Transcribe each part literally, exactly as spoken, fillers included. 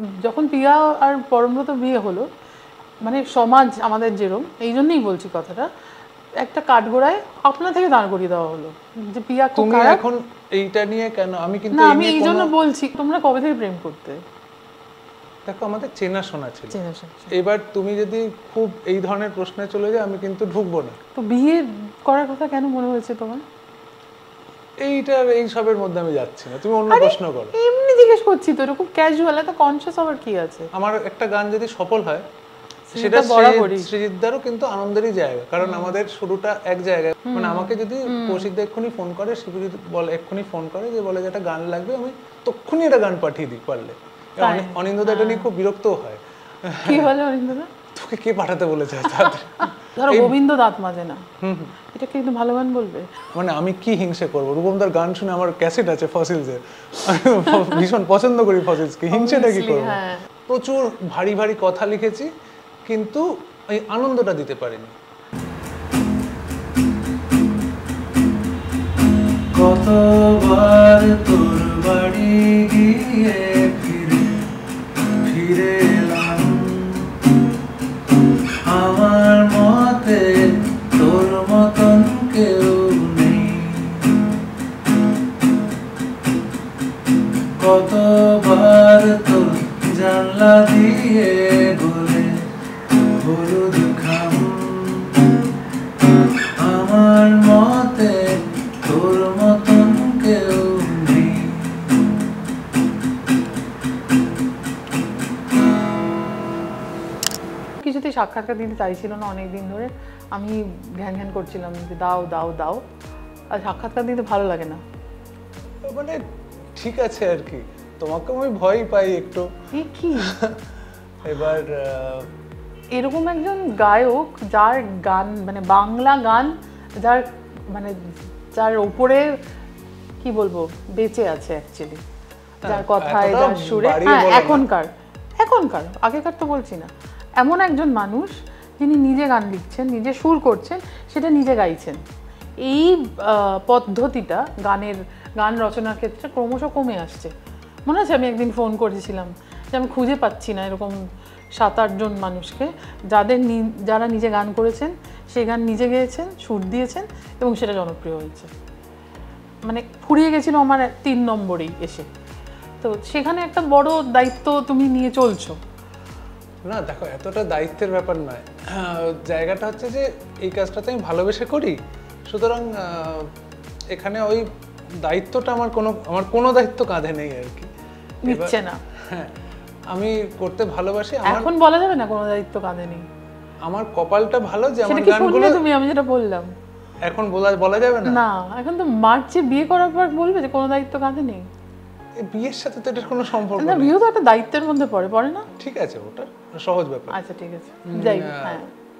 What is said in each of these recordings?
যখন পিয়া আর পরমব্রত বিয়ে হলো, মানে সমাজ আমাদের যেরকম, এই জন্যই বলছি কথাটা, একটা কাঠগোড়ায় আপনা থেকে দাঁড় করিয়ে দেওয়া হলো যে পিয়া খুব তুমি খারাপ। এখন এইটা নিয়ে কেন? আমি কিন্তু না, এই আমি নিয়ে এই জন্য কোনো বলছি, তোমরা কবে থেকে প্রেম করতে? দেখো আমাদের চেনা শোনা ছিল। চেনা শোনা। এবার তুমি যদি খুব এই ধরনের প্রশ্নে চলে যাও আমি কিন্তু ঢুকবো না। তো বিয়ে করার কথা কেন মনে হয়েছে তোমার? এইটার এই সবের মধ্যে আমি যাচ্ছি না, তুমি অন্য প্রশ্ন করো। এমনি জিজ্ঞেস করছি তো, এরকম ক্যাজুয়াল, এত কনসিয়াস হওয়ার কি আছে? আমার একটা গান যদি সফল হয় সেটা সৃজিতদারও কিন্তু আনন্দেরই জায়গা, কারণ আমাদের শুরুটা এক জায়গায়। মানে আমাকে যদি কৌশিকদা এক্ষুনি ফোন করে, শিবু যদি বলে এক্ষুনি ফোন করে যে বলে যে একটা গান লাগবে, আমি তক্ষুনি একটা গান পাঠিয়ে দিই পারলে। অনিন্দদা এটা নিয়ে খুব বিরক্তও হয়। কি বলে অনিন্দদা? তোকে কে পাঠাতে বলেছে? ধরো গোবিন্দ দাঁত মাজে না, এটা কিন্তু ভালো গান বলবে? মানে আমি কি হিংসে করবো? রূপমদার গান শুনে আমার ক্যাসেট আছে ফসিলসের, ভীষণ পছন্দ করি ফসিলসকে, হিংসেটা কি করবো? প্রচুর ভারী ভারী কথা লিখেছি কিন্তু এই আনন্দটা দিতে পারিনি। কতবার তোর বাড়ি গিয়ে ফিরে ফিরে এলাম, আমার মতে তোর মতন কেউ নেই। কতবার তোর জানলা দিয়ে গলে হলুদ খাম, আমার মতে তোর মতন কেউ নেই। কিছুতেই সাক্ষাৎকার দিতে চাইছিল না অনেকদিন ধরে, আমি ঘ্যান ঘ্যান করছিলাম যে দাও দাও দাও, আর সাক্ষাৎকার দিতে ভালো লাগে না। মানে ঠিক আছে আর কি, তোমাকে আমি ভয় পাই একটু। কি এবার এরকম একজন গায়ক যার গান মানে বাংলা গান, যার মানে যার উপরে কি বলবো বেঁচে আছে অ্যাকচুয়ালি, যার কথায় যার সুরে, হ্যাঁ এখনকার এখনকার আগেকার তো বলছি না, এমন একজন মানুষ যিনি নিজে গান লিখছেন, নিজে সুর করছেন, সেটা নিজে গাইছেন। এই পদ্ধতিটা গানের গান রচনার ক্ষেত্রে ক্রমশ কমে আসছে। মনে আছে আমি একদিন ফোন করেছিলাম যে আমি খুঁজে পাচ্ছি না এরকম সাত আটজন মানুষকে যাদের যারা নিজে গান করেছেন, সেই গান নিজে গেয়েছেন, সুর দিয়েছেন এবং সেটা জনপ্রিয় হয়েছে। মানে ফুরিয়ে গেছিল আমার তিন নম্বরেই এসে। তো সেখানে একটা বড় দায়িত্ব তুমি নিয়ে চলছো। না দেখো, এতটা দায়িত্বের ব্যাপার নয়, জায়গাটা হচ্ছে যে এই কাজটাতে আমি ভালোবেসে করি, সুতরাং এখানে ওই দায়িত্বটা আমার কোনো আমার কোনো দায়িত্ব কাঁধে নেই আর কি, নিচ্ছে না। হ্যাঁ, আমি করতে ভালোবাসি। এখন বলা যাবে না কোনো দায়িত্ব কাঁধে নেই। আমার কপালটা ভালো যে আমার গানগুলো তুমি আমি যেটা বললাম এখন বলা বলা যাবে না। না, এখন তো মার্চে বিয়ে করার পর বলবে যে কোনো দায়িত্ব কাঁধে নেই। বিয়ের সাথে তো এটার কোনো সম্পর্ক নেই। না, বিয়ে তো একটা দায়িত্বের মধ্যে পড়ে পড়ে না? ঠিক আছে, ওটা সহজ ব্যাপার। আচ্ছা ঠিক আছে, যাই হ্যাঁ,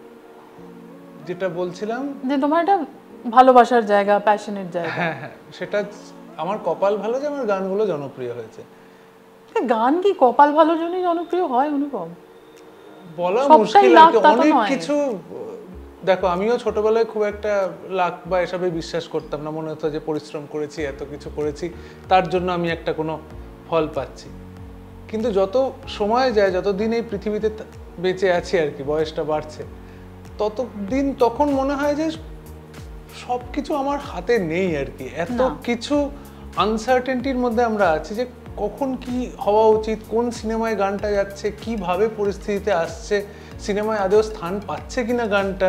যেটা বলছিলাম যে তোমার এটা ভালোবাসার জায়গা, প্যাশনের জায়গা। হ্যাঁ হ্যাঁ, সেটা আমার কপাল ভালো যে আমার গানগুলো জনপ্রিয় হয়েছে। গান কি কপাল ভালোর জন্যই জনপ্রিয় হয় অনুপম? বলা মুশকিল, অনেক কিছু। দেখো আমিও ছোটবেলায় খুব একটা লাক বা এসবে বিশ্বাস করতাম না, মনে হতো যে পরিশ্রম করেছি, এত কিছু করেছি, তার জন্য আমি একটা কোনো ফল পাচ্ছি। কিন্তু যত সময় যায়, যতদিন এই পৃথিবীতে বেঁচে আছি আর কি, বয়সটা বাড়ছে, ততদিন তখন মনে হয় যে সব কিছু আমার হাতে নেই আর কি। এত কিছু আনসার্টেনটির মধ্যে আমরা আছি যে কখন কি হওয়া উচিত, কোন সিনেমায় গানটা যাচ্ছে, কিভাবে পরিস্থিতিতে আসছে, সিনেমায় আদৌ স্থান পাচ্ছে কিনা গানটা,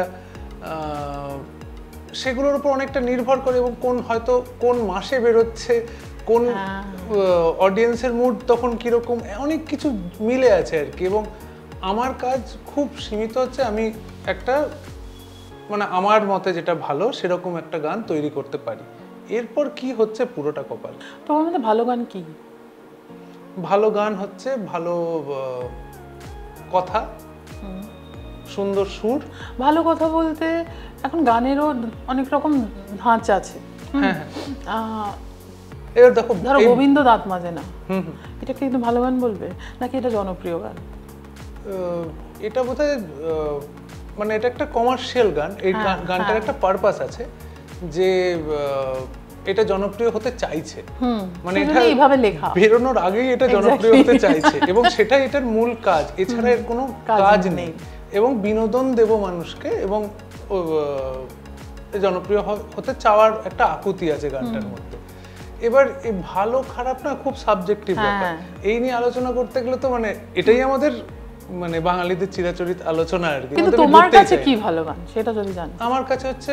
সেগুলোর উপর অনেকটা নির্ভর করে, এবং কোন হয়তো কোন মাসে বেরোচ্ছে, কোন অডিয়েন্সের মুড তখন কীরকম, অনেক কিছু মিলে আছে আর কি। এবং আমার কাজ খুব সীমিত হচ্ছে, আমি একটা মানে আমার মতে যেটা ভালো সেরকম একটা গান তৈরি করতে পারি। এরপর কি হচ্ছে পুরোটা কপাল। তোমার মধ্যে ভালো গান কি? ভালো গান হচ্ছে ভালো কথা, সুন্দর সুর। ভালো কথা বলতে এখন গানেরও অনেক রকম ধাঁচ আছে। হ্যাঁ হ্যাঁ, এবার দেখো ধরো গোবিন্দ দাঁত মাজে না, এটা কিন্তু ভালো গান বলবে নাকি এটা জনপ্রিয় গান? এটা বোধহয় মানে এটা একটা কমার্শিয়াল গান। এই গানটার একটা পারপাস আছে যে এটা জনপ্রিয় হতে চাইছে, মানে এটা এইভাবে লেখা বেরোনোর আগেই এটা জনপ্রিয় হতে চাইছে এবং সেটা এটার মূল কাজ, এছাড়া এর কোনো কাজ নেই। এবং বিনোদন দেব মানুষকে এবং জনপ্রিয় হতে চাওয়ার একটা আকুতি আছে গানটার মধ্যে। এবার এই ভালো খারাপ না খুব সাবজেক্টিভ ব্যাপার, এই নিয়ে আলোচনা করতে গেলে তো মানে এটাই আমাদের মানে বাঙালিদের চিরাচরিত আলোচনা আর কি। কিন্তু তোমার কাছে কি ভালো গান সেটা যদি জানি। আমার কাছে হচ্ছে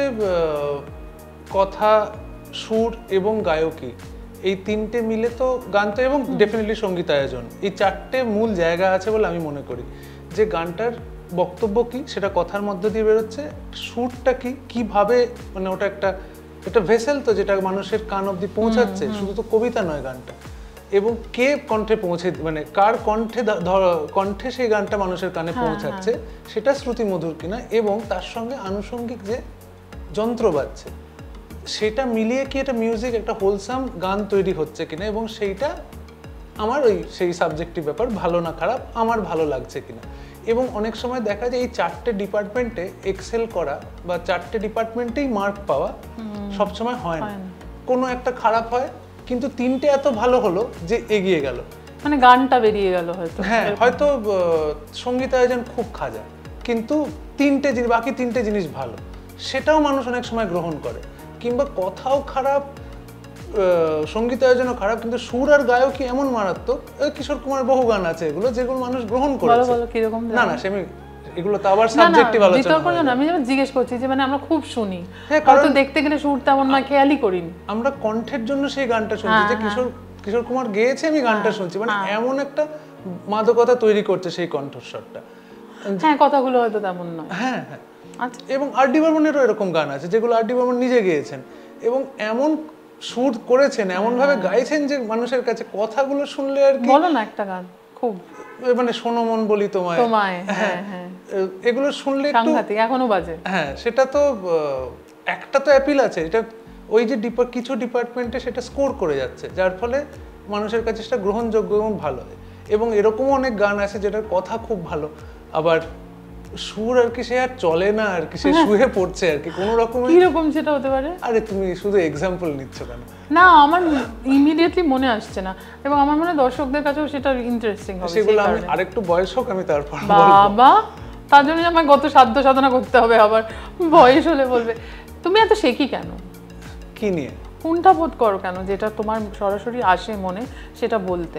কথা, সুর এবং গায়কী, এই তিনটে মিলে তো গান তো, এবং ডেফিনেটলি সঙ্গীতায়োজন, এই চারটে মূল জায়গা আছে বলে আমি মনে করি। যে গানটার বক্তব্য কি সেটা কথার মধ্যে দিয়ে বেরোচ্ছে, সুরটা কি কিভাবে মানে ওটা একটা একটা ভেসেল তো যেটা মানুষের কান অবধি পৌঁছাচ্ছে, শুধু তো কবিতা নয় গানটা, এবং কে কণ্ঠে পৌঁছে মানে কার কণ্ঠে কণ্ঠে সেই গানটা মানুষের কানে পৌঁছাচ্ছে সেটা শ্রুতি মধুর কিনা, এবং তার সঙ্গে আনুষঙ্গিক যে যন্ত্র বাজছে সেটা মিলিয়ে কি একটা মিউজিক একটা হোলসাম গান তৈরি হচ্ছে কিনা, এবং সেইটা আমার ওই সেই সাবজেক্টিভ ব্যাপার, ভালো না খারাপ আমার ভালো লাগছে কিনা। এবং অনেক সময় দেখা যায় এই চারটে ডিপার্টমেন্টে এক্সেল করা বা চারটে ডিপার্টমেন্টেই মার্ক পাওয়া সবসময় হয় না, কোনো একটা খারাপ হয় কিন্তু তিনটে এত ভালো হলো যে এগিয়ে গেল, মানে গানটা বেরিয়ে গেল হয়তো। হ্যাঁ, হয়তো সঙ্গীতায়োজন খুব খাজা কিন্তু তিনটে জিনিস, বাকি তিনটে জিনিস ভালো, সেটাও মানুষ অনেক সময় গ্রহণ করে। কিংবা কথাও খারাপ, সঙ্গীতায়োজনও খারাপ, কিন্তু সুর আর গায়কই এমন মারাত্মক। কিশোর কুমার বহু গান আছে এগুলো যেগুলো মানুষ গ্রহণ করেছে। না না সেমি এগুলো তো আবার সাবজেক্টিভ আলোচনা। আমি যেমন জিজ্ঞেস করছি যে মানে আমরা খুব শুনি, হয়তো দেখতে গেলে সুর তেমন না, খেয়ালই করিনি, আমরা কণ্ঠের জন্য সেই গানটা শুনছি, যে কিশোর কিশোর কুমার গেয়েছে আমি গানটা শুনছি, মানে এমন একটা মাদকতা তৈরি করছে সেই কণ্ঠস্বরটা। হ্যাঁ, কথাগুলো হয়তো তেমন নয়। হ্যাঁ হ্যাঁ, আচ্ছা। এবং আর ডি বর্মনেরও এরকম গান আছে যেগুলো আর ডি বর্মন নিজে গেয়েছেন এবং এমন সুর করেছেন, এমন ভাবে গাইছেন যে মানুষের কাছে কথাগুলো শুনলে আর কি। বলো না একটা গান খুব মানে শোনো মন বলি তোমায়, তোমায়, হ্যাঁ হ্যাঁ, এগুলো শুনলে একটু সাংঘাতিক এখনো বাজে। হ্যাঁ, সেটা তো একটা তো অ্যাপিল আছে, এটা ওই যে কিছু ডিপার্টমেন্টে সেটা স্কোর করে যাচ্ছে, যার ফলে মানুষের কাছে সেটা গ্রহণযোগ্য এবং ভালো হয়। এবং এরকমও অনেক গান আছে যেটার কথা খুব ভালো, আবার সুর আর কি সে আর চলে না আর কি, সে শুয়ে পড়ছে আর কি কোনো রকমে। কি রকম সেটা হতে পারে? আরে তুমি শুধু এক্সাম্পল নিচ্ছ কেন? না, আমার ইমিডিয়েটলি মনে আসছে না, এবং আমার মনে হয় দর্শকদের কাছেও সেটা ইন্টারেস্টিং হবে। সেগুলো আমি আরেকটু বয়স হোক আমি তারপর বলবো। বাবা, তার জন্য আমার কত সাধ্য সাধনা করতে হবে, আবার বয়স হলে বলবে। তুমি এত শেখি কেন? কি নিয়ে কোনটা বোধ করো কেন যেটা তোমার সরাসরি আসে মনে সেটা বলতে?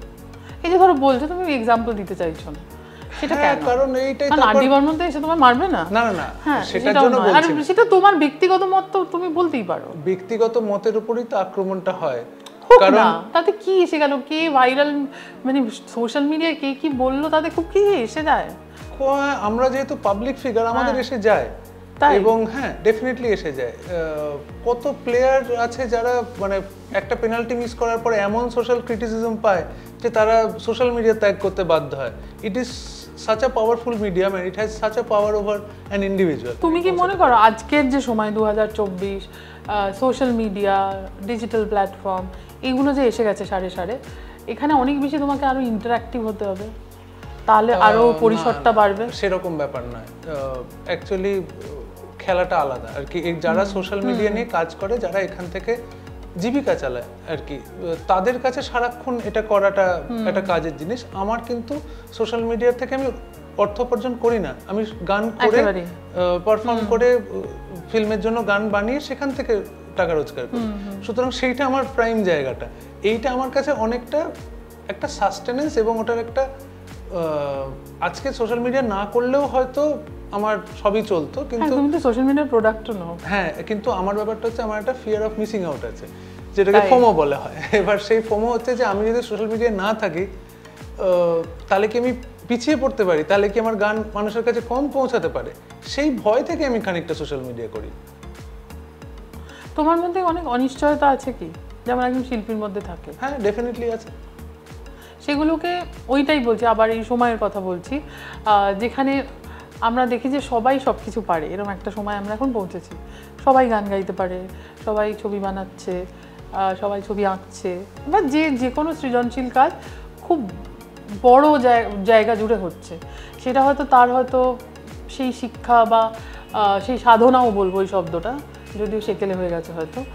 এই যে ধরো বলছো তুমি এক্সাম্পল দিতে চাইছো না, সেটা কেন? কারণ এইটাই তো আড্ডি বর্মন তো এসে তোমার মারবে না। না না না, হ্যাঁ, সেটার জন্য বলছি। আর সেটা তোমার ব্যক্তিগত মত, তো তুমি বলতেই পারো। ব্যক্তিগত মতের উপরই তো আক্রমণটা হয়। কারণ তাতে কি এসে গেল? কে ভাইরাল মানে সোশ্যাল মিডিয়ায় কে কি বললো তাতে খুব কি এসে যায়? আমরা যেহেতু পাবলিক ফিগার আমাদের এসে যায়, এবং হ্যাঁ ডেফিনেটলি এসে যায়। কত প্লেয়ার আছে যারা মানে একটা পেনাল্টি মিস করার পরে এমন সোশ্যাল ক্রিটিসিজম পায় যে তারা সোশ্যাল মিডিয়া ত্যাগ করতে বাধ্য হয়। It is such a powerful medium and it has such a power over an individual. তুমি কি মনে করো আজকের যে সময় দু হাজার চব্বিশ, সোশ্যাল মিডিয়া, ডিজিটাল প্ল্যাটফর্ম এগুলো যে এসে গেছে সাড়ে সাড়ে, এখানে অনেক বেশি তোমাকে আরো ইন্টারঅ্যাক্টিভ হতে হবে, তাহলে আরো পরিসরটা বাড়বে? সেরকম ব্যাপার নয়, অ্যাকচুয়ালি খেলাটা আলাদা আর কি। যারা সোশ্যাল মিডিয়া নিয়ে কাজ করে, যারা এখান থেকে জীবিকা চালায় আর কি, তাদের কাছে সারাক্ষণ এটা করাটা একটা কাজের জিনিস। আমার কিন্তু সোশ্যাল মিডিয়ার থেকে আমি অর্থ উপার্জন করি না, আমি গান করে পারফর্ম করে ফিল্মের জন্য গান বানিয়ে সেখান থেকে টাকা রোজগার করি। সুতরাং সেইটা আমার প্রাইম জায়গাটা। এইটা আমার কাছে অনেকটা একটা সাস্টেনেন্স, এবং ওটার একটা আজকে সোশ্যাল মিডিয়া না করলেও হয়তো আমার সবই চলতো, কিন্তু তুমি তো সোশ্যাল মিডিয়ার প্রোডাক্টও নাও। হ্যাঁ, কিন্তু আমার ব্যাপারটা হচ্ছে আমার একটা ফিয়ার অফ মিসিং আউট আছে, যেটাকে ফোমো বলা হয়। এবার সেই ফোমো হচ্ছে যে আমি যদি সোশ্যাল মিডিয়ায় না থাকি তাহলে কি আমি পিছিয়ে পড়তে পারি, তাহলে কি আমার গান মানুষের কাছে কম পৌঁছাতে পারে, সেই ভয় থেকে আমি খানিকটা সোশ্যাল মিডিয়া করি। তোমার মধ্যে অনেক অনিশ্চয়তা আছে কি, যেমন একজন শিল্পীর মধ্যে থাকে? হ্যাঁ, ডেফিনেটলি আছে। সেগুলোকে ওইটাই বলছি, আবার এই সময়ের কথা বলছি যেখানে আমরা দেখি যে সবাই সব কিছু পারে, এরকম একটা সময় আমরা এখন পৌঁছেছি। সবাই গান গাইতে পারে, সবাই ছবি বানাচ্ছে, সবাই ছবি আঁকছে, বা যে যে কোনো সৃজনশীল কাজ খুব বড় জায়গা জুড়ে হচ্ছে। সেটা হয়তো তার হয়তো সেই শিক্ষা বা সেই সাধনাও বলবো, ওই শব্দটা যদিও সেকেলে হয়ে গেছে হয়তো,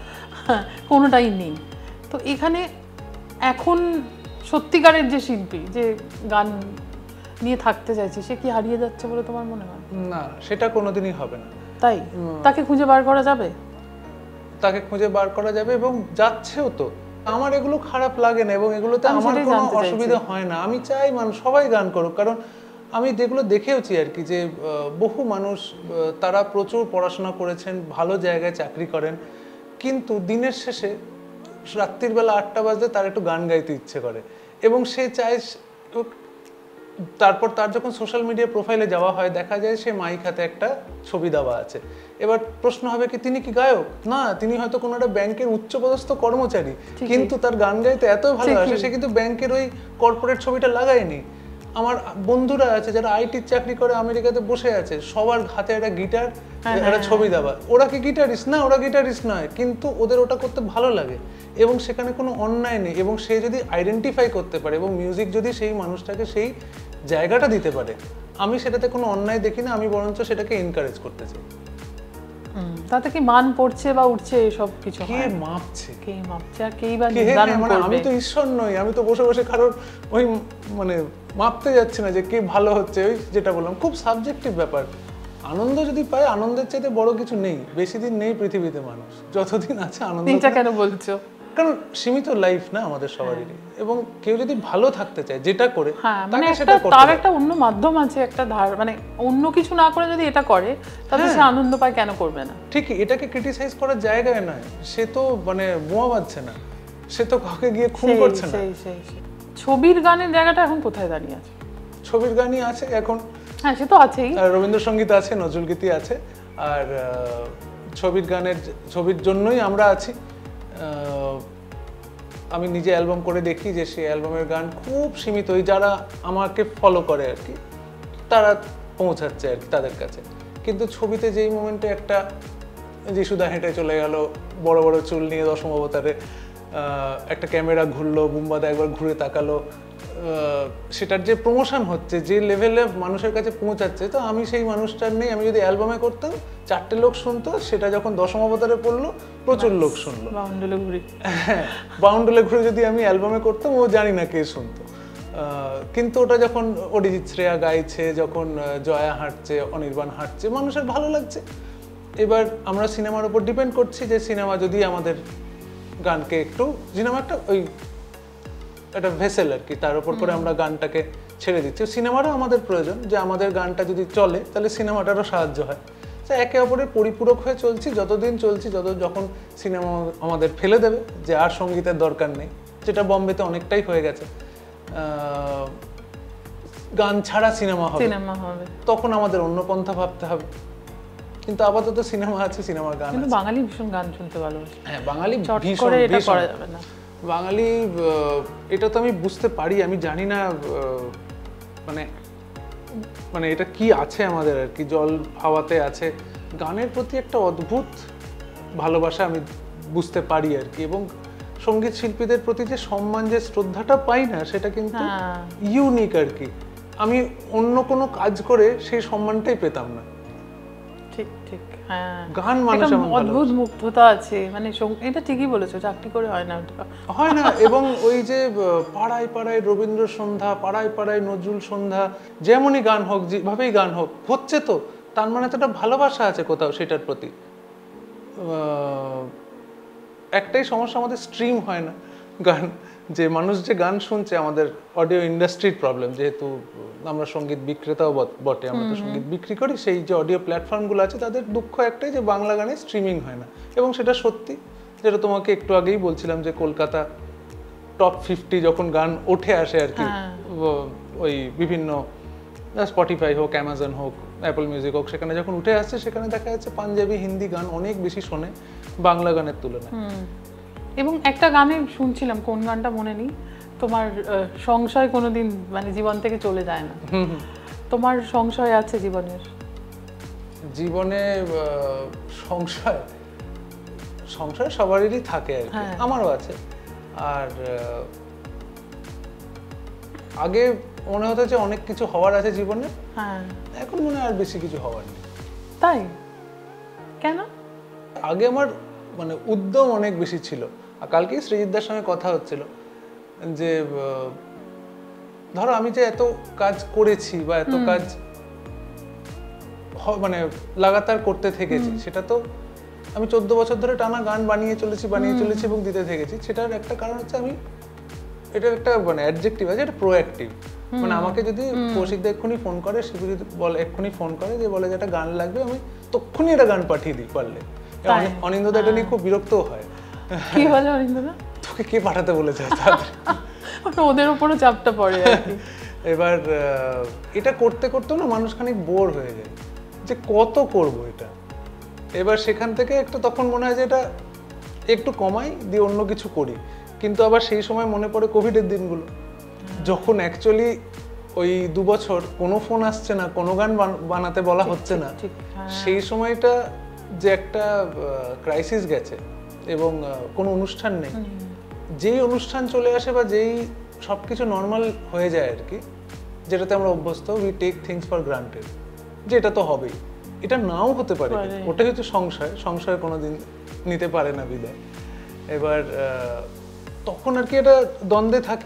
কোনোটাই নেই। তো এখানে এখন সত্যিকারের যে শিল্পী যে গান নিয়ে থাকতে চাইছে সে কি হারিয়ে যাচ্ছে বলে তোমার মনে হয়? না, সেটা কোনোদিনই হবে না। তাই তাকে খুঁজে বার করা যাবে? তাকে খুঁজে বার করা যাবে এবং যাচ্ছেও তো। আমার এগুলো খারাপ লাগে না এবং এগুলোতে আমার কোনো অসুবিধা হয় না। আমি চাই মানুষ সবাই গান করুক, কারণ আমি যেগুলো দেখেওছি আর কি যে বহু মানুষ তারা প্রচুর পড়াশোনা করেছেন, ভালো জায়গায় চাকরি করেন, কিন্তু দিনের শেষে রাত্রির বেলা আটটা বাজলে তার একটু গান গাইতে ইচ্ছে করে এবং সে চায়। তারপর তার যখন সোশ্যাল মিডিয়া প্রোফাইলে যাওয়া হয় দেখা যায় সে মাইক হাতে একটা ছবি দেওয়া আছে। এবার প্রশ্ন হবে কি তিনি কি গায়ক? না, তিনি হয়তো কোনো একটা ব্যাংকের উচ্চপদস্থ কর্মচারী, কিন্তু তার গান গাইতে এত ভালোবাসে সে কিন্তু ব্যাংকের ওই কর্পোরেট ছবিটা লাগায়নি। আমার বন্ধুরা আছে যারা আইটির চাকরি করে আমেরিকাতে বসে আছে, সবার হাতে একটা গিটার, একটা ছবি দেওয়া। ওরা কি গিটারিস্ট? না, ওরা গিটারিস্ট নয়, কিন্তু ওদের ওটা করতে ভালো লাগে এবং সেখানে কোনো অন্যায় নেই। এবং সে যদি আইডেন্টিফাই করতে পারে এবং মিউজিক যদি সেই মানুষটাকে সেই জায়গাটা দিতে পারে, আমি সেটাতে কোনো অন্যায় দেখি না, আমি বরঞ্চ সেটাকে এনকারেজ করতে চাই। তাতে কি মান পড়ছে বা উঠছে এসব কিছু? কে মাপছে? কে মাপছে আর কেই বা নির্ধারণ করবে? আমি তো ঈশ্বর নই, আমি তো বসে বসে কারোর ওই মানে মাপতে যাচ্ছি না যে কে ভালো হচ্ছে। ওই যেটা বললাম, খুব সাবজেক্টিভ ব্যাপার। আনন্দ যদি পায়, আনন্দের চাইতে বড় কিছু নেই। বেশি দিন নেই পৃথিবীতে মানুষ, যতদিন আছে আনন্দ। এটা কেন বলছো? কারণ সীমিত লাইফ না আমাদের সবারই, এবং কেউ যদি ভালো থাকতে চায় যেটা করে, মানে একটা তার একটা অন্য মাধ্যম আছে, একটা ধার, মানে অন্য কিছু না করে যদি এটা করে তাহলে সে আনন্দ পায়, কেন করবে না? ঠিকই, এটাকে ক্রিটিসাইজ করার জায়গায় নয়। সে তো মানে বোমা বাজছে না, সে তো কাউকে গিয়ে খুন করছে না। ছবির গানের জায়গাটা এখন কোথায় দাঁড়িয়ে আছে? ছবির গানই আছে এখন, হ্যাঁ সে তো আছেই, রবীন্দ্রসঙ্গীত আছে, নজরুলগীতি আছে, আর ছবির গানের ছবির জন্যই আমরা আছি। আমি নিজে অ্যালবাম করে দেখি যে সেই অ্যালবামের গান খুব সীমিত, ওই যারা আমাকে ফলো করে আর কি তারা পৌঁছাচ্ছে আর কি তাদের কাছে। কিন্তু ছবিতে যেই মোমেন্টে একটা যিশুদা হেঁটে চলে গেল বড় বড় চুল নিয়ে দশম অবতারে, একটা ক্যামেরা ঘুরলো, বুম্বাদা একবার ঘুরে তাকালো, সেটার যে প্রমোশন হচ্ছে, যে লেভেলে মানুষের কাছে পৌঁছাচ্ছে, তো আমি সেই মানুষটার নেই। আমি যদি অ্যালবামে করতাম চারটে লোক শুনতো, সেটা যখন দশম অবতারে পড়লো প্রচুর লোক শুনলো। বাউন্ডুলে ঘুরে, হ্যাঁ বাউন্ডুলে ঘুরে যদি আমি অ্যালবামে করতাম ও জানি না কে শুনতো, কিন্তু ওটা যখন অরিজিৎ শ্রেয়া গাইছে, যখন জয়া হাঁটছে, অনির্বাণ হাঁটছে, মানুষের ভালো লাগছে। এবার আমরা সিনেমার উপর ডিপেন্ড করছি যে সিনেমা যদি আমাদের গানকে একটু, সিনেমা একটা ওই একটা ভেসেল আর কি, তার উপর করে আমরা গানটাকে ছেড়ে দিচ্ছি। সিনেমারও আমাদের প্রয়োজন, যে আমাদের গানটা যদি চলে তাহলে সিনেমাটারও সাহায্য হয়। তো একে অপরের পরিপূরক হয়ে চলছি, যতদিন চলছি, যত যখন সিনেমা আমাদের ফেলে দেবে যে আর সঙ্গীতের দরকার নেই, যেটা বম্বেতে অনেকটাই হয়ে গেছে, গান ছাড়া সিনেমা হবে, সিনেমা হবে, তখন আমাদের অন্য পন্থা ভাবতে হবে। কিন্তু আপাতত সিনেমা আছে, সিনেমার গান আছে। বাঙালি ভীষণ গান শুনতে ভালোবাসে। হ্যাঁ বাঙালি ভীষণ, এটা করা যাবে না। বাঙালি, এটা তো আমি বুঝতে পারি, আমি জানি না মানে মানে এটা কি আছে আমাদের আর কি, জল হাওয়াতে আছে গানের প্রতি একটা অদ্ভুত ভালোবাসা, আমি বুঝতে পারি আর কি। এবং সঙ্গীত শিল্পীদের প্রতি যে সম্মান, যে শ্রদ্ধাটা পাই না, সেটা কিন্তু ইউনিক আর কি। আমি অন্য কোনো কাজ করে সেই সম্মানটাই পেতাম না। ঠিক ঠিক, হ্যাঁ গান মানুষ অদ্ভুত মুগ্ধতা আছে, মানে এটা ঠিকই বলেছো, চাকরি করে হয় না, হয় না। এবং ওই যে পাড়ায় পাড়ায় রবীন্দ্র সন্ধ্যা, পাড়ায় পাড়ায় নজরুল সন্ধ্যা, যেমনই গান হোক, যেভাবেই গান হোক, হচ্ছে তো তার মানে তো একটা ভালোবাসা আছে কোথাও সেটার প্রতি। একটাই সমস্যা, আমাদের স্ট্রিম হয় না গান, যে মানুষ যে গান শুনছে, আমাদের অডিও ইন্ডাস্ট্রির প্রবলেম, যেহেতু আমরা সঙ্গীত বিক্রেতাও বটে, আমরা তো সঙ্গীত বিক্রি করি, সেই যে অডিও প্ল্যাটফর্মগুলো আছে তাদের দুঃখ একটাই যে বাংলা গানে স্ট্রিমিং হয় না। এবং সেটা সত্যি, যেটা তোমাকে একটু আগেই বলছিলাম যে কলকাতা টপ ফিফটি যখন গান উঠে আসে আর কি, ওই বিভিন্ন স্পটিফাই হোক, অ্যামাজন হোক, অ্যাপল মিউজিক হোক, সেখানে যখন উঠে আসছে সেখানে দেখা যাচ্ছে পাঞ্জাবি, হিন্দি গান অনেক বেশি শোনে বাংলা গানের তুলনায়। এবং একটা গানে শুনছিলাম, কোন গানটা মনে নেই, তোমার সংশয় কোনোদিন মানে জীবন থেকে চলে যায় না। তোমার সংশয় আছে জীবনের? জীবনে সংশয় সংশয় সবারই থাকে আর কি, আমারও আছে। আর আগে মনে হতো যে অনেক কিছু হওয়ার আছে জীবনে, হ্যাঁ এখন মনে হয় আর বেশি কিছু হওয়ার নেই। তাই কেন? আগে আমার মানে উদ্যম অনেক বেশি ছিল। আর কালকেই সৃজিতদার সঙ্গে কথা হচ্ছিল যে ধরো আমি যে এত কাজ করেছি বা এত কাজ মানে লাগাতার করতে থেকেছি, সেটা তো আমি চোদ্দ বছর ধরে টানা গান বানিয়ে চলেছি বানিয়ে চলেছি এবং দিতে থেকেছি। সেটার একটা কারণ হচ্ছে আমি এটার একটা মানে অ্যাডজেক্টিভ আছে, এটা প্রোঅ্যাক্টিভ। মানে আমাকে যদি কৌশিকদা এক্ষুনি ফোন করে, শিবু যদি বলে এক্ষুনি ফোন করে যে বলে যে একটা গান লাগবে, আমি তক্ষুনি একটা গান পাঠিয়ে দিই পারলে। অনিন্দদা এটা নিয়ে খুব বিরক্তও হয়। কি বলে অনিন্দদা? তোকে কে পাঠাতে বলেছে? ওদের উপরও চাপটা পড়ে আর কি। এবার এটা করতে করতেও না মানুষ খানিক বোর হয়ে যায় যে কত করব এটা। এবার সেখান থেকে একটা তখন মনে হয় যে এটা একটু কমাই দিয়ে অন্য কিছু করি। কিন্তু আবার সেই সময় মনে পড়ে কোভিডের দিনগুলো, যখন অ্যাকচুয়ালি ওই দু বছর কোনো ফোন আসছে না, কোনো গান বানাতে বলা হচ্ছে না, সেই সময়টা যে একটা ক্রাইসিস গেছে এবং কোনো অনুষ্ঠান নেই। যেই অনুষ্ঠান চলে আসে বা যেই সবকিছু নর্মাল হয়ে যায় আর কি, যেটাতে আমরা অভ্যস্ত, we take things for granted, যে এটা তো হবেই। এটা নাও হতে পারে, ওটাই হচ্ছে সংশয়। সংশয় কোনোদিন নিতে পারে না বিদায়। এবার তখন আর কি এটা দ্বন্দ্বে থাকি,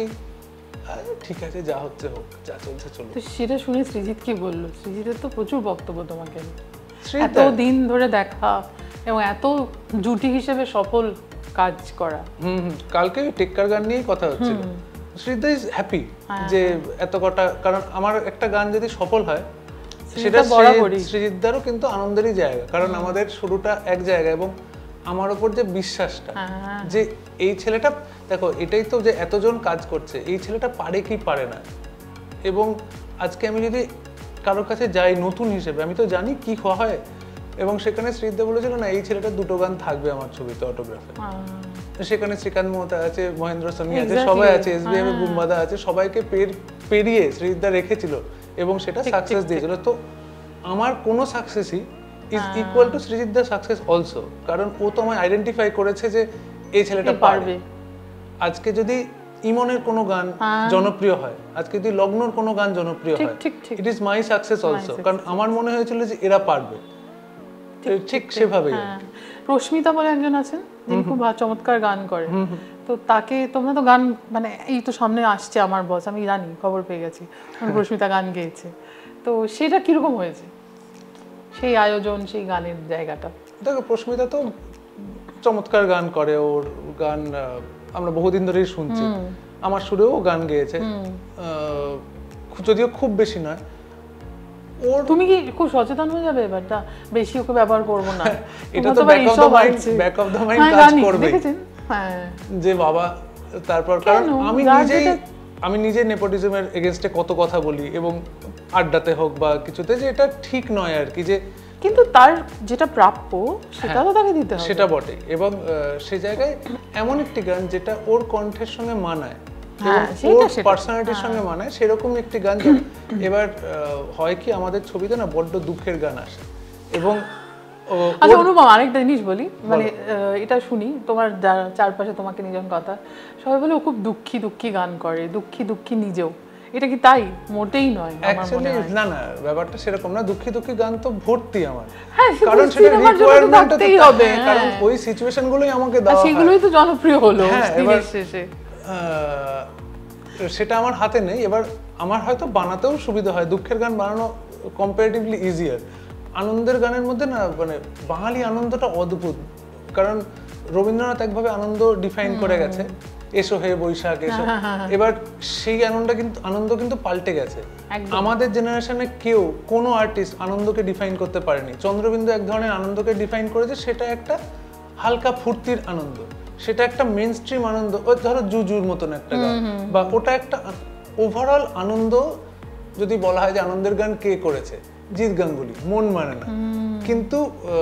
ঠিক আছে যা হচ্ছে হোক, যা চলছে চলুক। তো সেটা শুনে সৃজিত কি বললো? সৃজিতের তো প্রচুর বক্তব্য তোমাকে, এত দিন ধরে দেখা এবং এত জুটি হিসেবে সফল কাজ করা। হুম হুম কালকে টেক্কার গান নিয়েই কথা হচ্ছিল। শ্রীদা ইজ হ্যাপি যে এত কটা, কারণ আমার একটা গান যদি সফল হয় সেটা সৃজিতদারও কিন্তু আনন্দেরই জায়গা, কারণ আমাদের শুরুটা এক জায়গা এবং আমার উপর যে বিশ্বাসটা যে এই ছেলেটা, দেখো এটাই তো যে এতজন কাজ করছে, এই ছেলেটা পারে কি পারে না। এবং আজকে আমি যদি কারোর কাছে যাই নতুন হিসেবে, আমি তো জানি কি হয়। এবং সেখানে শ্রীদা বলেছিল না এই ছেলেটার দুটো গান থাকবে আমার ছবিতে অটোগ্রাফে। সেখানে শ্রীকান্ত মোহতা আছে, মহেন্দ্র সোনি আছে, সবাই আছে, এসবিএম এর বুম্বাদা আছে, সবাইকে পেরিয়ে শ্রীদা রেখেছিল এবং সেটা সাকসেস দিয়েছিল। তো আমার কোনো সাকসেসই ইজ ইকুয়াল টু সৃজিতদার সাকসেস অলসো, কারণ ও তো আমায় আইডেন্টিফাই করেছে যে এই ছেলেটা পারবে। আজকে যদি ইমনের কোনো গান জনপ্রিয় হয়, আজকে যদি লগ্নর কোনো গান জনপ্রিয় হয়, it is my success also, কারণ আমার মনে হয়েছিল যে এরা পারবে। ঠিক সেভাবেই। রশ্মিতা বলে একজন আছেন যিনি খুব চমৎকার গান করে, তো তাকে তোমরা তো গান মানে এই তো সামনে আসছে আমার বস, আমি জানি, খবর পেয়ে গেছি রশ্মিতা গান গেয়েছে, তো সেটা কিরকম হয়েছে সেই আয়োজন, সেই গানের জায়গাটা? দেখো রশ্মিতা তো চমৎকার গান করে, ওর গান আমরা বহুদিন ধরেই শুনছি, আমার সুরেও গান গেয়েছে, যদিও খুব বেশি নয়। ওর তুমি কি খুব সচেতন হয়ে যাবে এবারটা, বেশি ওকে ব্যবহার করব না? এটা তো back of the mind, back of the mind কাজ করবে, দেখেছেন? হ্যাঁ যে বাবা, তারপর কারণ আমি নিজেই আমি নিজে নেপোটিজমের এগেইনস্টে কত কথা বলি এবং আড্ডাতে হোক বা কিছুতে, যে এটা ঠিক নয় আর কি, যে কিন্তু তার যেটা প্রাপ্য সেটা তো তাকে দিতে হবে, সেটা বটে। এবং সেই জায়গায় এমন একটি গান যেটা ওর কণ্ঠের সঙ্গে মানায়, ওর পার্সোনালিটির সঙ্গে মানায়, সেরকম একটি গান। এবার হয় কি আমাদের ছবিতে না বড্ড দুঃখের গান আসে। এবং আচ্ছা অনুপম, আরেকটা জিনিস বলি, মানে এটা শুনি তোমার চারপাশে তোমাকে নিজন কথা, সবাই বলে ও খুব দুঃখী দুঃখী গান করে, দুঃখী দুঃখী নিজেও, এটা কি তাই? মোটেই নয় আমার মনে হয়। না না, ব্যাপারটা সেরকম না, দুঃখী দুঃখী গান তো ভর্তি আমার, কারণ সেটা রিকোয়ারমেন্টই হবে, কারণ ওই সিচুয়েশনগুলোই আমাকে দাও, সেগুলোই তো জনপ্রিয় হলো দিনের শেষে। সেটা আমার হাতে নেই। এবার আমার হয়তো বানাতেও সুবিধা হয়, দুঃখের গান বানানো কম্পারেটিভলি ইজিয়ার। আনন্দের গানের মধ্যে না মানে বাঙালি আনন্দটা অদ্ভুত, কারণ রবীন্দ্রনাথ একভাবে আনন্দ ডিফাইন করে গেছে, এসো হে বৈশাখ এসো। এবার সেই আনন্দটা কিন্তু আনন্দ কিন্তু পাল্টে গেছে। আমাদের জেনারেশনে কেউ কোনো আর্টিস্ট আনন্দকে ডিফাইন করতে পারেনি। চন্দ্রবিন্দু এক ধরনের আনন্দকে ডিফাইন করেছে, সেটা একটা হালকা ফুর্তির আনন্দ, সেটা একটা মেইন স্ট্রিম আনন্দ, ওই ধরো জুজুর মতন একটা গান, বা ওটা একটা ওভারঅল আনন্দ। যদি বলা হয় যে আনন্দের গান কে করেছে, জিৎ গাঙ্গুলি, মন মানে না, কিন্তু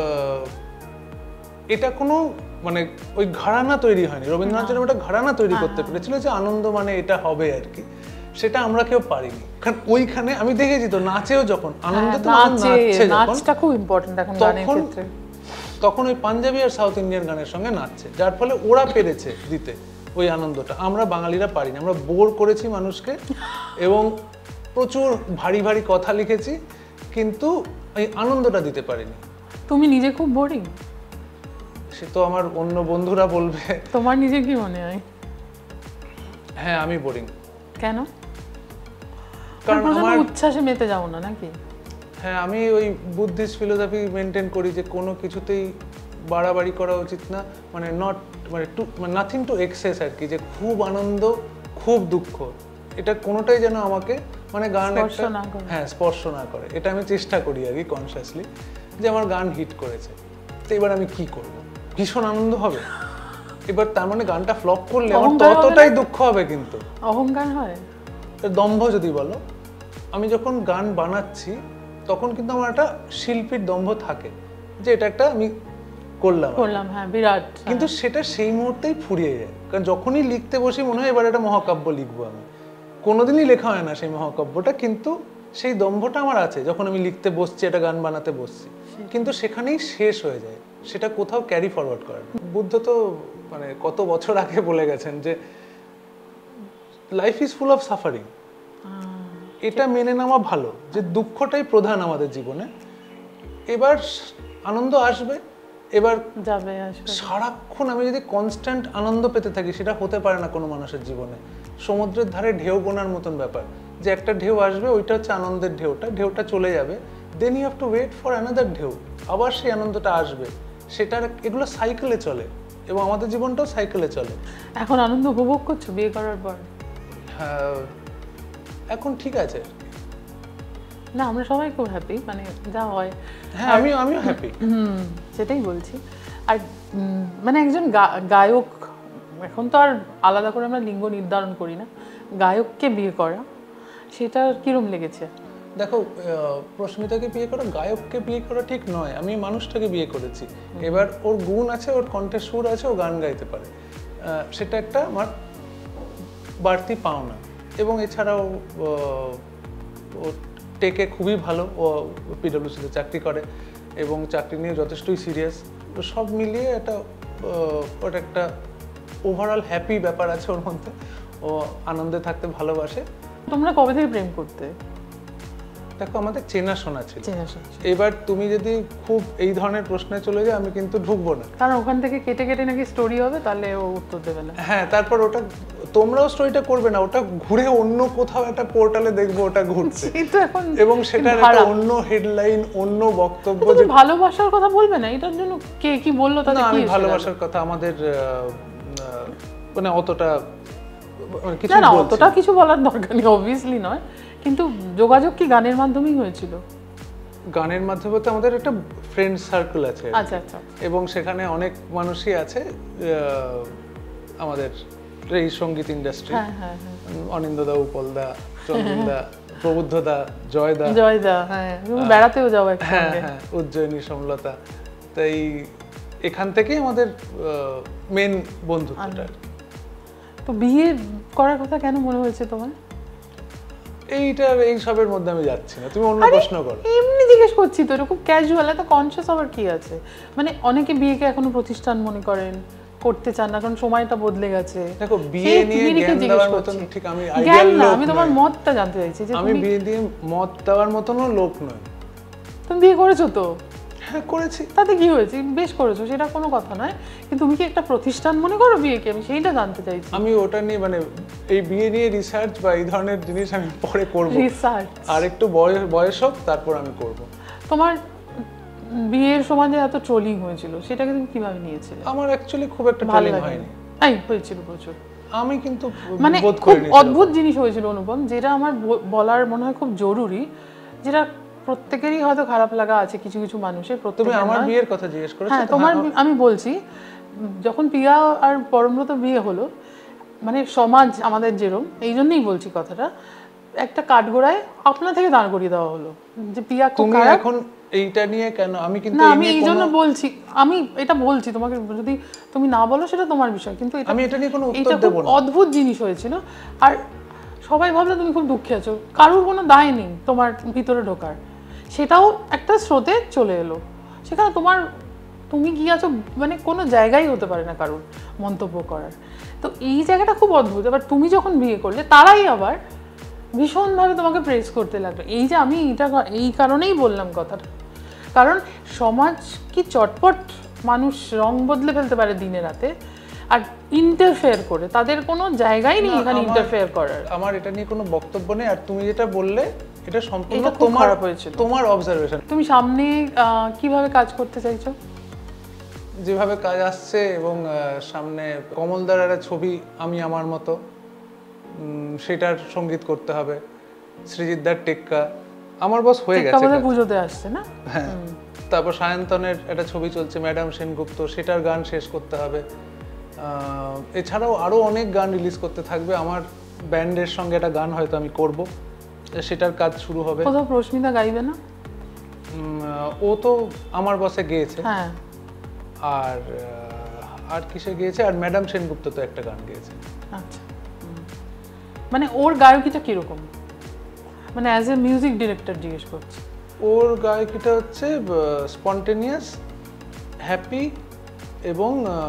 এটা কোনো মানে ওই ঘরানা তৈরি হয়নি। রবীন্দ্রনাথ যেরকম একটা ঘরানা তৈরি করতে পেরেছিল যে আনন্দ মানে এটা হবে আর কি, সেটা আমরা কেউ পারিনি। কারণ ওইখানে আমি দেখেছি তো নাচেও যখন আনন্দে তো নাচছে, নাচটা খুব ইম্পর্টেন্ট এখন গানের ক্ষেত্রে, তখন ওই পাঞ্জাবি আর সাউথ ইন্ডিয়ান গানের সঙ্গে নাচছে, যার ফলে ওরা পেরেছে দিতে ওই আনন্দটা, আমরা বাঙালিরা পারিনি। আমরা বোর করেছি মানুষকে এবং প্রচুর ভারী ভারী কথা লিখেছি, কিন্তু এই আনন্দটা দিতে পারিনি। তুমি নিজে খুব বোরিং, সে তো আমার অন্য বন্ধুরা বলবে। তোমার নিজে কি মনে হয়? হ্যাঁ, আমি বোরিং। কেন? কারণ আমার উচ্ছ্বাসে মেতে যাও না নাকি? হ্যাঁ, আমি ওই বুদ্ধিস্ট ফিলোসফি মেনটেন করি যে কোনো কিছুতেই বাড়াবাড়ি করা উচিত না, মানে নট মানে টু নাথিং টু এক্সেস আর কি, যে খুব আনন্দ খুব দুঃখ এটা কোনোটাই যেন আমাকে মানে গান একটা হ্যাঁ স্পর্শ না করে। এটা আমি চেষ্টা করি আর কি কনসিয়াসলি, যে আমার গান হিট করেছে, তো এবার আমি কি করব, ভীষণ আনন্দ হবে, এবার তার মানে গানটা ফ্লপ করলে আমার ততটাই দুঃখ হবে। কিন্তু অহংকার হয়, দম্ভ যদি বলো, আমি যখন গান বানাচ্ছি তখন কিন্তু আমার একটা শিল্পীর দম্ভ থাকে যে এটা একটা আমি করলাম করলাম হ্যাঁ বিরাট, কিন্তু সেটা সেই মুহূর্তেই ফুরিয়ে যায়। কারণ যখনই লিখতে বসি মনে হয় এবার একটা মহাকাব্য লিখবো, আমি কোনোদিনই লেখা হয় না সেই মহাকাব্যটা, কিন্তু সেই দম্ভটা আমার আছে যখন আমি লিখতে বসছি, একটা গান বানাতে বসছি, কিন্তু সেখানেই শেষ হয়ে যায়, সেটা কোথাও ক্যারি ফরওয়ার্ড করে না। বুদ্ধ তো মানে কত বছর আগে বলে গেছেন যে life is full of suffering. এটা মেনে নেওয়া ভালো যে দুঃখটাই প্রধান আমাদের জীবনে, এবার আনন্দ আসবে, এবার যাবে আসবে। সারাক্ষণ আমি যদি কনস্ট্যান্ট আনন্দ পেতে থাকি, সেটা হতে পারে না কোনো মানুষের জীবনে। সমুদ্রের ধারে ঢেউ গোনার মতন ব্যাপার, যে একটা ঢেউ আসবে, ওইটা হচ্ছে আনন্দের ঢেউটা, ঢেউটা চলে যাবে, then you have to wait for another ঢেউ, আবার সেই আনন্দটা আসবে। সেটার এগুলো সাইকেলে চলে, এবং আমাদের জীবনটাও সাইকেলে চলে। এখন আনন্দ উপভোগ করছো বিয়ে করার পর? হ্যাঁ, এখন ঠিক আছে। না, আমরা সবাই খুব হ্যাপি, মানে যা হয়। হ্যাঁ, আমি আমিও হ্যাপি। হুম, সেটাই বলছি। আর মানে একজন গায়ক, এখন তো আর আলাদা করে আমরা লিঙ্গ নির্ধারণ করি না, গায়ককে বিয়ে করা সেটা কিরম লেগেছে? দেখো, প্রস্মিতাকে বিয়ে করা, গায়ককে বিয়ে করা ঠিক নয়, আমি মানুষটাকে বিয়ে করেছি। এবার ওর গুণ আছে, ওর কণ্ঠের সুর আছে, ও গান গাইতে পারে, সেটা একটা আমার বাড়তি পাওনা। এবং এছাড়াও ও টেকে খুবই ভালো, ও পিডব্লিউসিতে চাকরি করে এবং চাকরি নিয়ে যথেষ্টই সিরিয়াস। তো সব মিলিয়ে একটা ওটা একটা ওভারঅল হ্যাপি ব্যাপার আছে ওর মধ্যে, ও আনন্দে থাকতে ভালোবাসে। তোমরা কবে থেকে প্রেম করতে? দেখো, আমাদের চেনাশোনা ছিল। এবার তুমি যদি খুব এই ধরনের প্রশ্নে চলে যাও, আমি কিন্তু ঢুকবো না, কারণ ওখান থেকে কেটে কেটে নাকি স্টোরি হবে, তাহলে ও উত্তর দেবে না। হ্যাঁ, তারপর ওটা তোমরাও স্টোরিটা করবে না, ওটা ঘুরে অন্য কোথাও একটা পোর্টালে দেখবো ওটা ঘুরছে, এবং সেটার একটা অন্য হেডলাইন, অন্য বক্তব্য। যে ভালোবাসার কথা বলবে না, এটার জন্য কে কি বললো তাতে কি? আমি ভালোবাসার কথা আমাদের মানে অতটা কিছু না, অতটা কিছু বলার দরকার নেই, অবভিয়াসলি নয়, কিন্তু যোগাযোগ কি গানের মাধ্যমেই হয়েছিল? গানের মাধ্যমে তো আমাদের একটা ফ্রেন্ড সার্কেল আছে, আচ্ছা আচ্ছা, এবং সেখানে অনেক মানুষই আছে আমাদের এই সঙ্গীত ইন্ডাস্ট্রি, অনিন্দদা, উপলদা, চন্দনদা, প্রবুদ্ধদা, জয়দা জয়দা হ্যাঁ, বেড়াতেও যাও হ্যাঁ হ্যাঁ উজ্জয়িনী, সমলতা। তাই এখান থেকেই আমাদের মেন বন্ধুত্বটা। তো বিয়ে করার কথা কেন মনে হয়েছে তোমার? এইটা এই সবের মধ্যে আমি যাচ্ছি না, তুমি অন্য প্রশ্ন করো। এমনি জিজ্ঞেস করছি তো, এরকম ক্যাজুয়াল, এত কনসিয়াস হওয়ার কি আছে? মানে অনেকে বিয়েকে এখনো প্রতিষ্ঠান মনে করেন, করতে চান না, কারণ সময়টা বদলে গেছে। দেখো, বিয়ে নিয়ে জ্ঞান দেওয়ার মতন ঠিক আমি আইডিয়াল লোক না, আমি তোমার মতটা জানতে চাইছি যে আমি বিয়ে দিয়ে মত দেওয়ার মতনও লোক নই। তুমি বিয়ে করেছো তো? হ্যাঁ, করেছি। তাতে কি হয়েছে? বেশ করেছো, সেটা কোনো কথা নয়, কিন্তু তুমি কি একটা প্রতিষ্ঠান মনে করো বিয়েকে? আমি সেইটা জানতে চাইছি। আমি ওটা নিয়ে মানে এই বিয়ে নিয়ে রিসার্চ বা এই ধরনের জিনিস আমি পরে করব, রিসার্চ আর একটু বয়স বয়স হোক, তারপর আমি করব। তোমার বিয়ের সময় যে এত ট্রোলিং হয়েছিল, সেটাকে তুমি কিভাবে নিয়েছিলে? আমার অ্যাকচুয়ালি খুব একটা ট্রোলিং হয়নি। এই হয়েছিল প্রচুর, আমি কিন্তু মানে খুব অদ্ভুত জিনিস হয়েছিল অনুপম, যেটা আমার বলার মনে হয় খুব জরুরি, যেটা প্রত্যেকেরই হয়তো খারাপ লাগা আছে কিছু কিছু মানুষের। তুমি আমার বিয়ের কথা জিজ্ঞেস করেছো? হ্যাঁ, তোমার আমি বলছি, যখন প্রিয়া আর পরমব্রত বিয়ে হলো, মানে সমাজ আমাদের যেরকম, এই জন্যই বলছি কথাটা, একটা কাঠগোড়ায় আপনা থেকে দাঁড় করিয়ে দেওয়া হলো যে প্রিয়া খুব খারাপ। এখন এইটা নিয়ে কেন? আমি কিন্তু না, আমি এই জন্য বলছি, আমি এটা বলছি তোমাকে, যদি তুমি না বলো সেটা তোমার বিষয়, কিন্তু আমি এটা নিয়ে কোনো উত্তর দেব না। অদ্ভুত জিনিস হয়েছিল, আর সবাই ভাবলো তুমি খুব দুঃখে আছো, কারোর কোনো দায় নেই তোমার ভিতরে ঢোকার, সেটাও একটা স্রোতে চলে এলো, সেখানে তোমার তুমি কি আছো মানে কোনো জায়গায় হতে পারে না কারোর মন্তব্য করার। তো এই জায়গাটা খুব অদ্ভুত। এবার তুমি যখন বিয়ে করলে, তারাই আবার ভীষণভাবে তোমাকে প্রেস করতে লাগলো। এই যে আমি এটা এই কারণেই বললাম কথাটা, কারণ সমাজ কি চটপট মানুষ রং বদলে ফেলতে পারে দিনে রাতে, আর ইন্টারফেয়ার করে তাদের কোনো জায়গাই নেই এখানে ইন্টারফেয়ার করার। আমার এটা নিয়ে কোনো বক্তব্য নেই। আর তুমি যেটা বললে এটা সম্পূর্ণ তোমার তোমার অবজারভেশন। তুমি সামনে কিভাবে কাজ করতে চাইছো? যেভাবে কাজ আসছে এবং সামনে কমলদার একটা ছবি আমি আমার মতো, সেটার সঙ্গীত করতে হবে। সৃজিতদার টেক্কা আমার বস হয়ে গেছে, টেক্কা পুজোতে আসছে না? হ্যাঁ। তারপর সায়ন্তনের একটা ছবি চলছে ম্যাডাম সেনগুপ্ত, সেটার গান শেষ করতে হবে। এছাড়াও আরও অনেক গান রিলিজ করতে থাকবে। আমার ব্যান্ডের সঙ্গে একটা গান হয়তো আমি করব, সেটার কাজ শুরু হবে। কোথাও প্রস্মিতা গাইবে না? ও তো আমার বসে গেয়েছে। হ্যাঁ। আর আর কিসে গিয়েছে? আর ম্যাডাম সেনগুপ্ত তো একটা গান গিয়েছে। আচ্ছা, মানে ওর গায়কিটা কিরকম? মানে অ্যাজ এ মিউজিক ডিরেক্টর জিজ্ঞেস করছি। ওর গায়কিটা হচ্ছে স্পন্টেনিয়াস, হ্যাপি এবং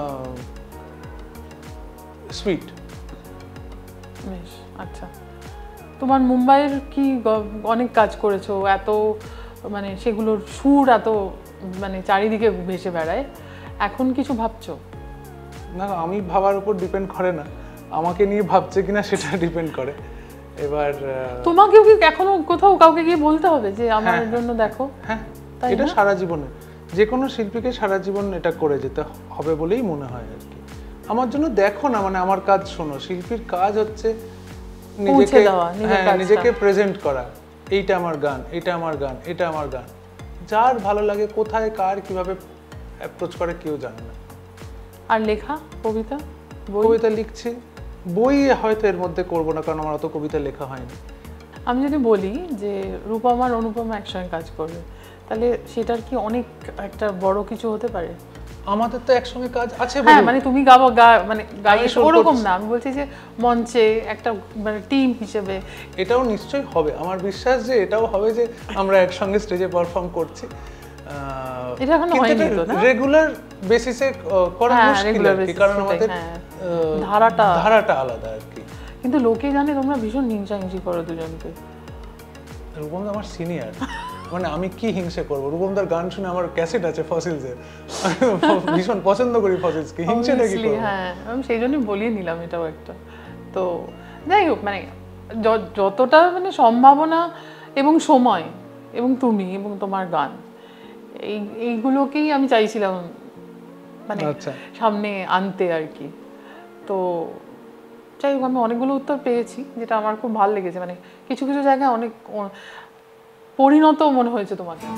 সুইট। বেশ, আচ্ছা। তোমার মুম্বাইয়ের কি অনেক কাজ করেছো, এত মানে সেগুলোর সুর এত মানে চারিদিকে ভেসে বেড়ায়, এখন কিছু ভাবছো? না, আমি ভাবার উপর ডিপেন্ড করে না, আমাকে নিয়ে ভাবছে কিনা সেটা ডিপেন্ড করে। এবার তোমাকেও কি এখনো কোথাও কাউকে গিয়ে বলতে হবে যে আমার জন্য দেখো? হ্যাঁ, এটা সারা জীবনে যে কোনো শিল্পীকে সারা জীবন এটা করে যেতে হবে বলেই মনে হয় আর কি। আমার জন্য দেখো না, মানে আমার কাজ শোনো। শিল্পীর কাজ হচ্ছে নিজেকে হ্যাঁ নিজেকে প্রেজেন্ট করা। এইটা আমার গান, এটা আমার গান, এটা আমার গান। যার ভালো লাগে, কোথায় কার কিভাবে অ্যাপ্রোচ করে কেউ জানে না। আর লেখা কবিতা? কবিতা লিখছি, বই হয়তো এর মধ্যে করবো না, কারণ আমার অত কবিতা লেখা হয়নি। আমি যদি বলি যে রূপম আর অনুপম একসঙ্গে কাজ করবে, তাহলে সেটার কি অনেক একটা বড় কিছু হতে পারে? আমাদের তো একসঙ্গে কাজ আছে। হ্যাঁ, মানে তুমি গাবো মানে গাইয়ে ওরকম না, আমি বলছি যে মঞ্চে একটা মানে টিম হিসেবে। এটাও নিশ্চয়ই হবে, আমার বিশ্বাস যে এটাও হবে, যে আমরা একসঙ্গে স্টেজে পারফর্ম করছি। এটা এখনো হয়নি তো না? রেগুলার বেসিসে করা মুশকিল আর কি, কারণ আমাদের ধারাটা ধারাটা আলাদা আর কি। কিন্তু লোকে জানে তোমরা ভীষণ হিংসাহিংসি করো দুজনকে। রূপম আমার সিনিয়র, মানে আমি কি হিংসে করবো? রূপমদার গান শুনে আমার ক্যাসেট আছে ফসিলসের, ভীষণ পছন্দ করি ফসিলসকে, হিংসেটা কি করব? হ্যাঁ, আমি সেই জন্যই বলিয়ে নিলাম এটাও একটা। তো যাই হোক, মানে যতটা মানে সম্ভাবনা এবং সময় এবং তুমি এবং তোমার গান, এই এইগুলোকেই আমি চাইছিলাম মানে সামনে আনতে আর কি। তো যাই হোক, আমি অনেকগুলো উত্তর পেয়েছি, যেটা আমার খুব ভালো লেগেছে। মানে কিছু কিছু জায়গায় অনেক পরিণত মনে হয়েছে তোমাকে।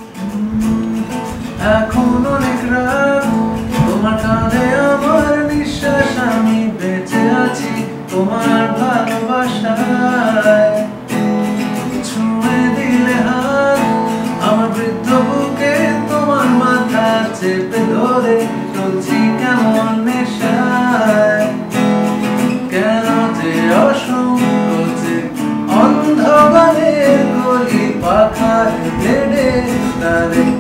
এখন অনেক রাত, তোমার কাঁধে আমার নিঃশ্বাস, আমি বেঁচে আছি তোমার ভালোবাসায়। ছুঁয়ে দিলে হাত আমার বৃদ্ধ বুকে, তোমার মাথা চেপে ধরে চলছি কেমন নেশায়। কেন যে অসংকোচে অন্ধকারের গলি পাখার ব্লেডে তারে